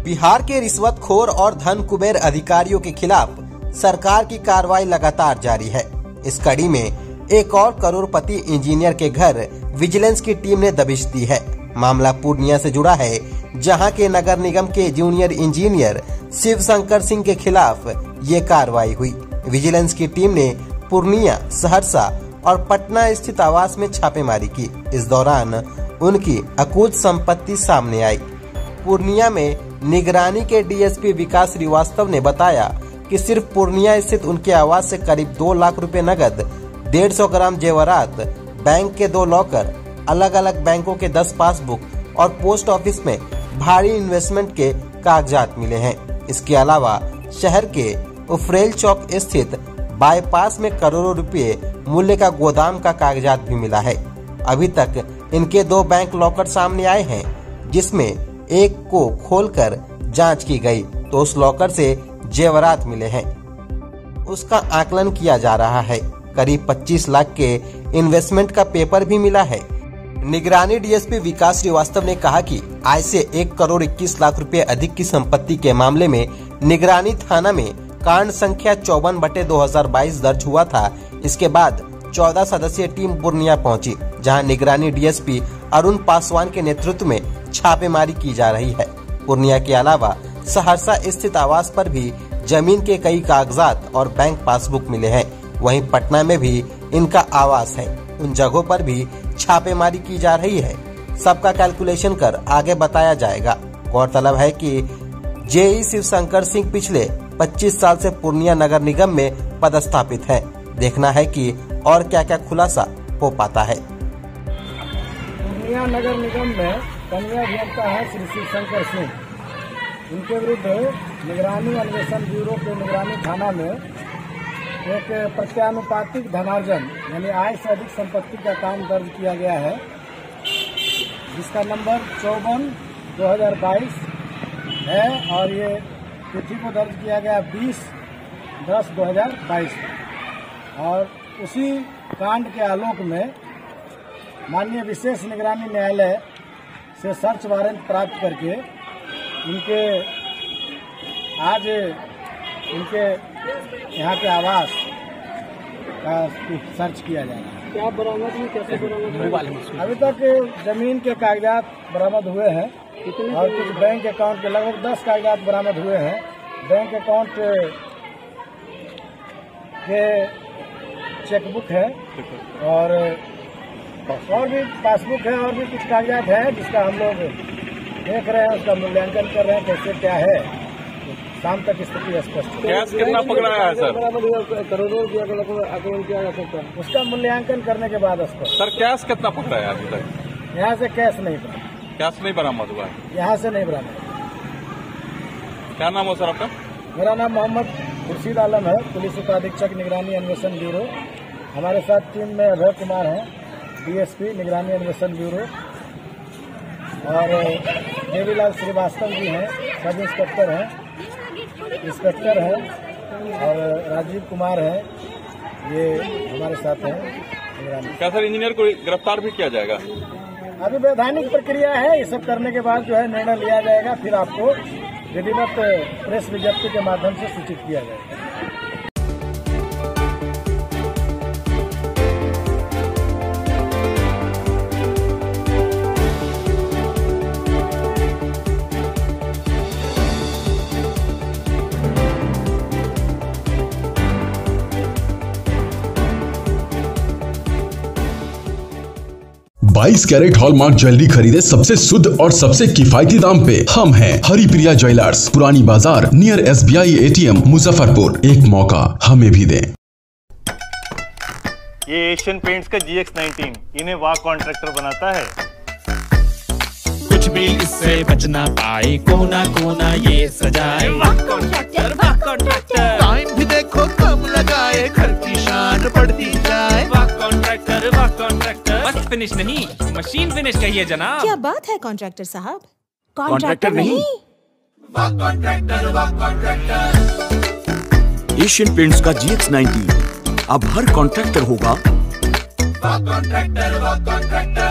बिहार के रिश्वतखोर और धन कुबेर अधिकारियों के खिलाफ सरकार की कार्रवाई लगातार जारी है। इस कड़ी में एक और करोड़पति इंजीनियर के घर विजिलेंस की टीम ने दबिश दी है। मामला पूर्णिया से जुड़ा है, जहां के नगर निगम के जूनियर इंजीनियर शिव शंकर सिंह के खिलाफ ये कार्रवाई हुई। विजिलेंस की टीम ने पूर्णिया, सहरसा और पटना स्थित आवास में छापेमारी की। इस दौरान उनकी अकूत संपत्ति सामने आई। पूर्णिया में निगरानी के डीएसपी विकास श्रीवास्तव ने बताया कि सिर्फ पूर्णिया स्थित उनके आवास से करीब 2 लाख रुपए नगद, 150 ग्राम जेवरात, बैंक के 2 लॉकर, अलग अलग बैंकों के 10 पासबुक और पोस्ट ऑफिस में भारी इन्वेस्टमेंट के कागजात मिले हैं। इसके अलावा शहर के उफरेल चौक स्थित बाईपास में करोड़ों रुपए मूल्य का गोदाम का कागजात भी मिला है। अभी तक इनके 2 बैंक लॉकर सामने आए हैं, जिसमें एक को खोलकर जांच की गई तो उस लॉकर से जेवरात मिले हैं। उसका आकलन किया जा रहा है। करीब 25 लाख के इन्वेस्टमेंट का पेपर भी मिला है। निगरानी डीएसपी विकास श्रीवास्तव ने कहा कि आय से 1 करोड़ 21 लाख रुपए अधिक की संपत्ति के मामले में निगरानी थाना में कांड संख्या 54/2022 दर्ज हुआ था। इसके बाद 14 सदस्यीय टीम पूर्णिया पहुंची, जहां निगरानी डीएसपी अरुण पासवान के नेतृत्व में छापेमारी की जा रही है। पूर्णिया के अलावा सहरसा स्थित आवास पर भी जमीन के कई कागजात और बैंक पासबुक मिले हैं। वहीं पटना में भी इनका आवास है। उन जगहों पर भी छापेमारी की जा रही है। सबका कैलकुलेशन कर आगे बताया जाएगा। गौरतलब है कि जेई शिव शंकर सिंह पिछले 25 साल से पूर्णिया नगर निगम में पदस्थापित है। देखना है कि और क्या क्या खुलासा हो पाता है। पूर्णिया नगर निगम में कनीय अभियंता है श्री शिव शंकर सिंह। उनके विरुद्ध निगरानी अन्वेषण ब्यूरो के निगरानी थाना में एक प्रत्यानुपातिक धनार्जन यानी आय से अधिक संपत्ति का काम दर्ज किया गया है, जिसका नंबर 54/2022 है और ये तिथि को दर्ज किया गया 20/10/2022 और उसी कांड के आलोक में माननीय विशेष निगरानी न्यायालय से सर्च वारंट प्राप्त करके आज इनके यहाँ के आवास का सर्च किया जा रहा है। क्या बरामद हुई, कैसे बरामद? अभी तक जमीन के कागजात बरामद हुए हैं और कुछ बैंक अकाउंट के लगभग 10 कागजात बरामद हुए हैं। बैंक अकाउंट के चेकबुक है और भी पासबुक है और भी कुछ कागजात है, जिसका हम लोग देख रहे हैं, उसका मूल्यांकन कर रहे हैं कैसे क्या है। शाम तक स्थिति स्पष्ट है। कैश कितना पकड़ा है सर? करोड़ों रुपया का आकलन किया जा सकता है, उसका मूल्यांकन करने के बाद स्पष्ट। सर कैश कितना पकड़ा है अभी तक? यहाँ से कैश नहीं बरामद। कैश नहीं बरामद हुआ है? यहाँ से नहीं बरामद। क्या नाम हो सर आपका? मेरा नाम मोहम्मद खुर्शीद आलम है, पुलिस उपाधीक्षक निगरानी अन्वेषण ब्यूरो। हमारे साथ टीम में अभय कुमार है, डीएसपी निगरानी अन्वेषण ब्यूरो, और देवीलाल श्रीवास्तव जी हैं, सब इंस्पेक्टर हैं और राजीव कुमार है, ये हमारे साथ हैं। क्या सर इंजीनियर को गिरफ्तार भी किया जाएगा? अभी वैधानिक प्रक्रिया है, ये सब करने के बाद जो है निर्णय लिया जाएगा, फिर आपको विधिवत प्रेस विज्ञप्ति के माध्यम से सूचित किया जाएगा। 22 कैरेट हॉलमार्क ज्वेलरी खरीदे सबसे शुद्ध और सबसे किफायती दाम पे। हम हैं हरिप्रिया ज्वेलर्स, पुरानी बाजार, नियर एसबीआई एटीएम, मुजफ्फरपुर। एक मौका हमें भी दें। ये एशियन पेंट्स का GX19 इन्हें वाह कॉन्ट्रैक्टर बनाता है। कुछ भी इससे बचना पाए, कोना कोना ये सजाए। वाह कॉन्ट्रैक्टर, वाह कॉन्ट्रैक्टर। टाइम भी देखो कम लगाए, घर की शान बढ़ती जाए। वाह कॉन्ट्रैक्टर, वाह कॉन्ट्रैक्टर। बस फिनिश नहीं, मशीन फिनिश कहिए जनाब। क्या बात है कॉन्ट्रैक्टर साहब? कॉन्ट्रैक्टर नहीं, वाह कॉन्ट्रैक्टर, वाह कॉन्ट्रैक्टर। एशियन पेंट्स का GX19 अब हर कॉन्ट्रैक्टर होगा वाह कॉन्ट्रैक्टर, वाह कॉन्ट्रैक्टर।